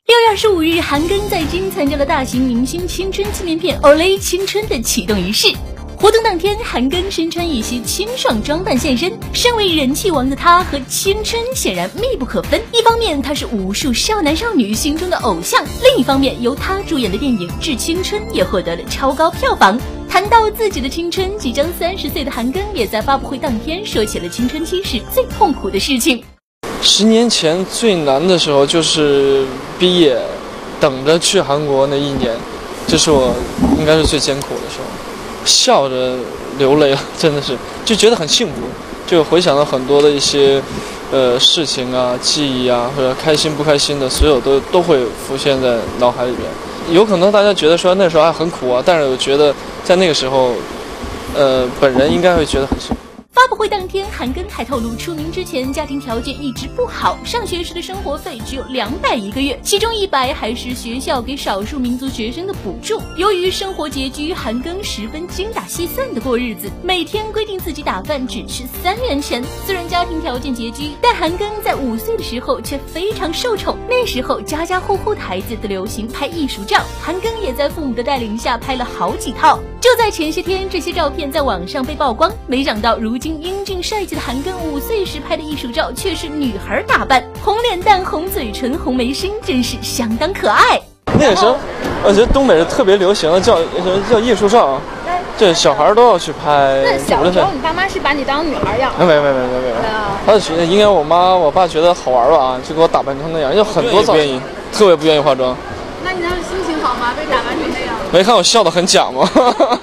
6月25日，韩庚在京参加了大型明星青春纪念片《Olay 青春》的启动仪式。活动当天，韩庚身穿一袭清爽装扮现身。身为人气王的他和青春显然密不可分。一方面，他是无数少男少女心中的偶像；另一方面，由他主演的电影《致青春》也获得了超高票房。谈到自己的青春，即将30岁的韩庚也在发布会当天说起了青春期时最痛苦的事情。 10年前最难的时候就是毕业，等着去韩国那1年，这是我应该是最艰苦的时候，笑着流泪了，真的是就觉得很幸福，就回想到很多的一些事情啊、记忆啊，或者开心不开心的，所有都会浮现在脑海里边。有可能大家觉得说那时候还很苦啊，但是我觉得在那个时候，本人应该会觉得很幸福。 发布会当天，韩庚还透露，出名之前家庭条件一直不好，上学时的生活费只有200一个月，其中100还是学校给少数民族学生的补助。由于生活拮据，韩庚十分精打细算的过日子，每天规定自己打饭只吃3元钱。虽然家庭条件拮据，但韩庚在5岁的时候却非常受宠。那时候家家户户的孩子都流行拍艺术照，韩庚也在父母的带领下拍了好几套。就在前些天，这些照片在网上被曝光，没想到如今英俊帅气的韩庚5岁时拍的艺术照却是女孩打扮，红脸蛋、红嘴唇、红眉心，真是相当可爱。 那个时候，我觉得东北是特别流行的叫艺术照，这小孩都要去拍。 那小时候你爸妈是把你当女孩养？ 没。他应该我妈我爸觉得好玩吧，就给我打扮成那样，有很多造型，特别不愿意化妆。 那你当时心情好吗？被打扮成那样？ 没看我笑得很假吗？